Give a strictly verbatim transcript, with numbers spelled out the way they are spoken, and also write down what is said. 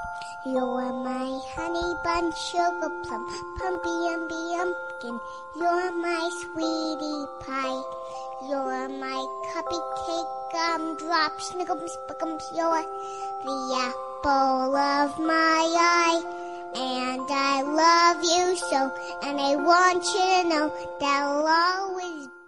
You're my honey bun, sugar plum, pumpy umby umpkin. You're my sweetie pie. You're my cupcake, gumdrop, snickums, spickums. You're the apple of my eye. And I love you so, and I want you to know that I'll always